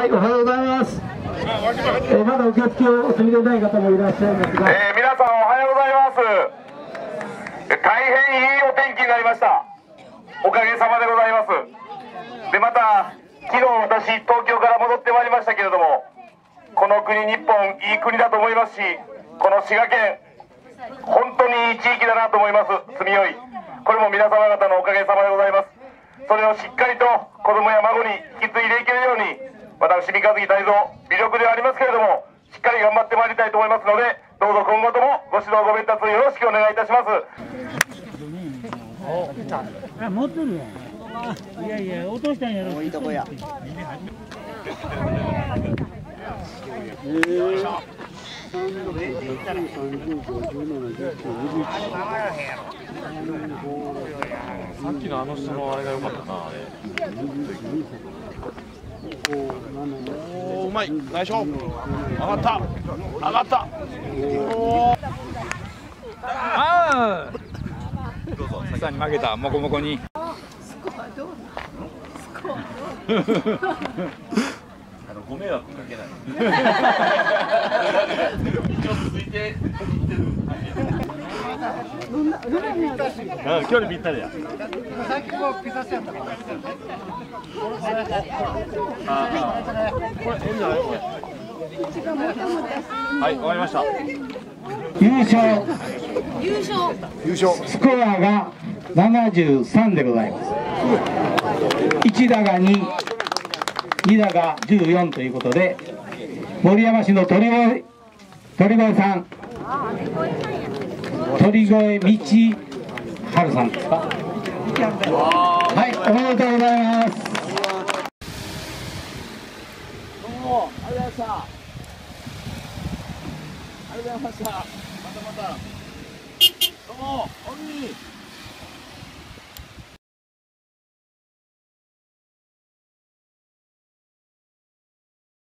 はい、おはようございます。まだ受付を済みでない方もいらっしゃいますが、 皆さんおはようございます。大変いいお天気になりました。おかげさまでございます。でまた昨日私東京から戻ってまいりましたけれども、この国日本いい国だと思いますし、この滋賀県本当にいい地域だなと思います。住みよい、これも皆様方のおかげさまでございます。それをしっかりと子供や孫に引き継いでいけるように、私三日月泰造微力ではありますけれどもしっかり頑張ってまいりたいと思いますので、どうぞ今後ともご指導ご鞭撻よろしくお願いいたします。 持ってるやん。いやいや落としたんやろ。いいとこや。 さっきのあの人のあれが良かったな、あれ。おお、うまい、ナイスショット。上がった、上がった。おお。ああ。どうぞ、さに負けた、もこもこに。スコアどうなの？スコア。ご迷惑かけない。一応続いて。距離ぴったりや。さっきこうピザセット。はい、終わりました。優勝。 スコアが73でございます。1打が2、2打が14ということで、森山市の鳥越さん、鳥越道春さんですか。はい、おめでとうございます。 どうもありがとうございました。ありがとうございました。またまた。どうも。